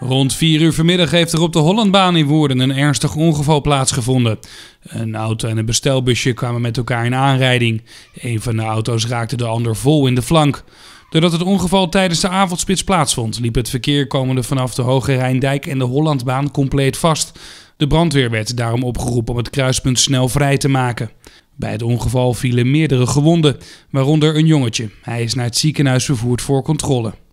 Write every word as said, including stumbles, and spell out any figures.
Rond vier uur vanmiddag heeft er op de Hollandbaan in Woerden een ernstig ongeval plaatsgevonden. Een auto en een bestelbusje kwamen met elkaar in aanrijding. Een van de auto's raakte de ander vol in de flank. Doordat het ongeval tijdens de avondspits plaatsvond, liep het verkeer komende vanaf de Hoge Rijndijk en de Hollandbaan compleet vast. De brandweer werd daarom opgeroepen om het kruispunt snel vrij te maken. Bij het ongeval vielen meerdere gewonden, waaronder een jongetje. Hij is naar het ziekenhuis vervoerd voor controle.